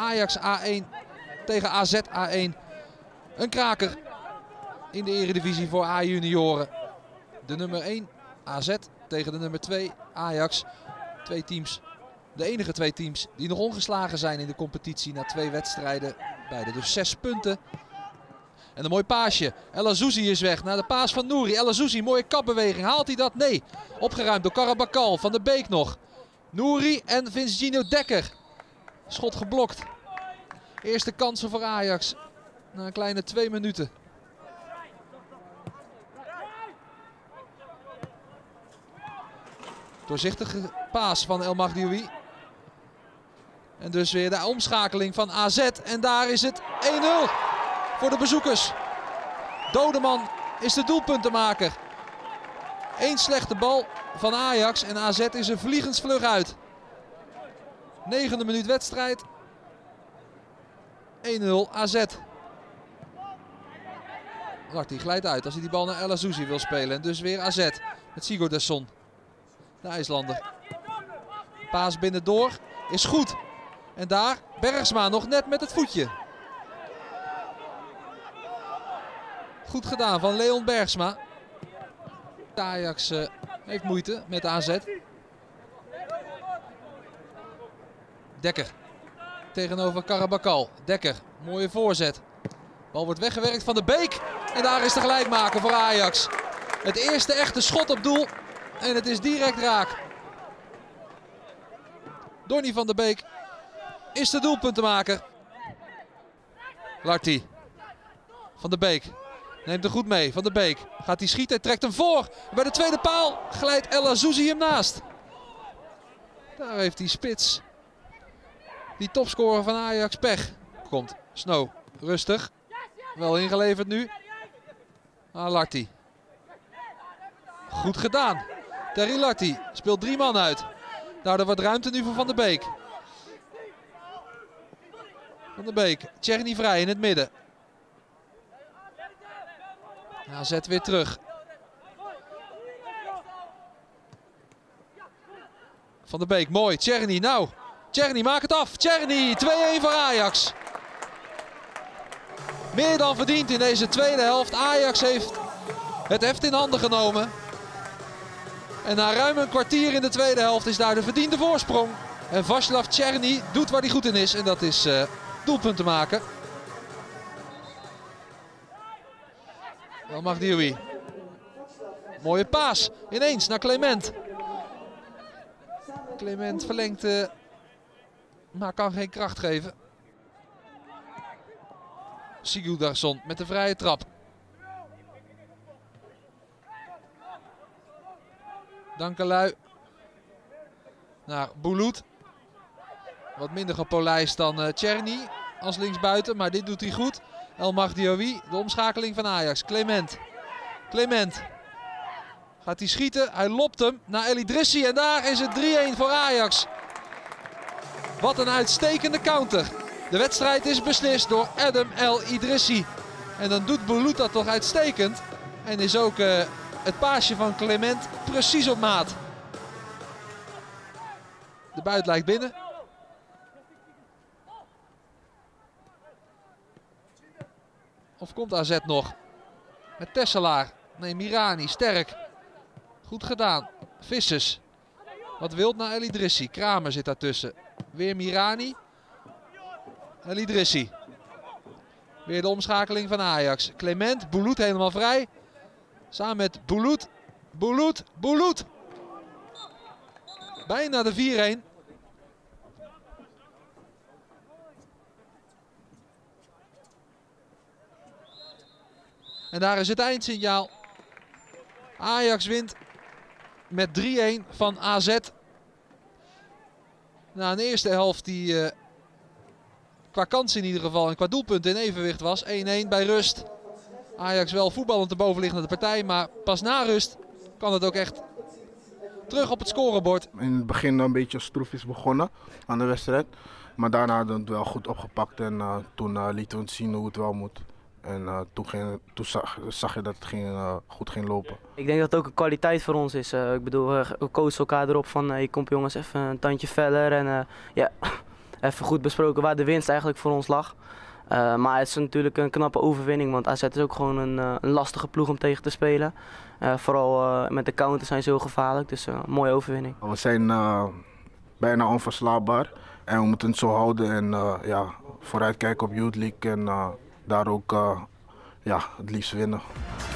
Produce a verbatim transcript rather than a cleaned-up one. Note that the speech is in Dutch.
Ajax A één tegen A Z A één. Een kraker in de eredivisie voor A-junioren. De nummer één A Z tegen de nummer twee Ajax. Twee teams, de enige twee teams die nog ongeslagen zijn in de competitie na twee wedstrijden. Beide dus zes punten. En een mooi paasje. El Azzouzi is weg naar de paas van Nouri. El Azzouzi, mooie kapbeweging. Haalt hij dat? Nee. Opgeruimd door Karabakal. Van de Beek nog. Nouri en Vincentino Dekker. Schot geblokt. Eerste kansen voor Ajax. Na een kleine twee minuten. Doorzichtige paas van El Maghdioui. En dus weer de omschakeling van A Z. En daar is het één nul voor de bezoekers. Dodeman is de doelpuntenmaker. Eén slechte bal van Ajax en A Z is er vliegensvlug uit. Negende minuut wedstrijd. één nul A Z. Larty glijdt uit als hij die bal naar El Azzouzi wil spelen. En dus weer A Z met Sigurdsson. De IJslander. Paas binnendoor is goed. En daar Bergsma nog net met het voetje. Goed gedaan van Leon Bergsma. Ajax uh, heeft moeite met A Z. Dekker tegenover Karabakal. Dekker, mooie voorzet. Bal wordt weggewerkt van de Beek. En daar is de gelijkmaker voor Ajax. Het eerste echte schot op doel. En het is direct raak. Donny van de Beek is de doelpuntenmaker. Larty. Van de Beek neemt er goed mee. Van de Beek gaat hij schieten. Trekt hem voor. Bij de tweede paal glijdt El Azzouzi hem naast. Daar heeft die spits, die topscorer van Ajax, pech. Komt Snow. Rustig. Wel ingeleverd nu. Ah, Larty. Goed gedaan. Terry Larty speelt drie man uit. Daardoor wat ruimte nu voor Van de Beek. Van de Beek. Tjerni vrij in het midden. A Z weer terug. Van de Beek, mooi. Tjerni, nou. Tjerni, maak het af. Tjerni, twee-één voor Ajax. Meer dan verdiend in deze tweede helft. Ajax heeft het heft in handen genomen. En na ruim een kwartier in de tweede helft is daar de verdiende voorsprong. En Vaslav Tjerni doet waar hij goed in is. En dat is uh, doelpunten maken. El Maghdioui. Mooie paas. Ineens naar Clement. Clement verlengt, uh, maar kan geen kracht geven. Sigurdsson met de vrije trap. Dankelui naar Bouloud. Wat minder gepolijst dan uh, Tjerni als linksbuiten, maar dit doet hij goed. El Maghdioui, de omschakeling van Ajax. Clement. Clement. Gaat hij schieten? Hij lopt hem naar El Idrissi en daar is het drie-één voor Ajax. Wat een uitstekende counter. De wedstrijd is beslist door Adam El Idrissi. En dan doet Bouloud dat toch uitstekend. En is ook uh, het paasje van Clement precies op maat. De buit lijkt binnen. Of komt A Z nog? Met Tesselaar. Nee, Mirani. Sterk. Goed gedaan. Vissers. Wat wild naar El Idrissi. Kramer zit daartussen. Weer Mirani. El Idrissi. Weer de omschakeling van Ajax. Clement. Bouloud helemaal vrij. Samen met Bouloud. Bouloud. Bouloud. Bijna de vier-één. En daar is het eindsignaal. Ajax wint met drie-één van A Z. Na een eerste helft die uh, qua kansen in ieder geval en qua doelpunten in evenwicht was. één-één bij rust. Ajax wel voetballend de bovenliggende partij, maar pas na rust kan het ook echt terug op het scorebord. In het begin een beetje stroefjes begonnen aan de wedstrijd. Maar daarna hadden we het wel goed opgepakt en uh, toen uh, lieten we het zien hoe het wel moet. En uh, toen, ging, toen zag, zag je dat het ging, uh, goed ging lopen. Ik denk dat het ook een kwaliteit voor ons is. Uh, ik bedoel, we, we coachen elkaar erop van uh, je komt jongens even een tandje feller. En uh, ja, even goed besproken waar de winst eigenlijk voor ons lag. Uh, maar het is natuurlijk een knappe overwinning, want A Z is ook gewoon een, uh, een lastige ploeg om tegen te spelen. Uh, vooral uh, met de counter zijn ze heel gevaarlijk, dus uh, een mooie overwinning. We zijn uh, bijna onverslaanbaar en we moeten het zo houden en uh, ja, vooruitkijken op Youth League en uh, daar ook uh, ja, het liefst winnen.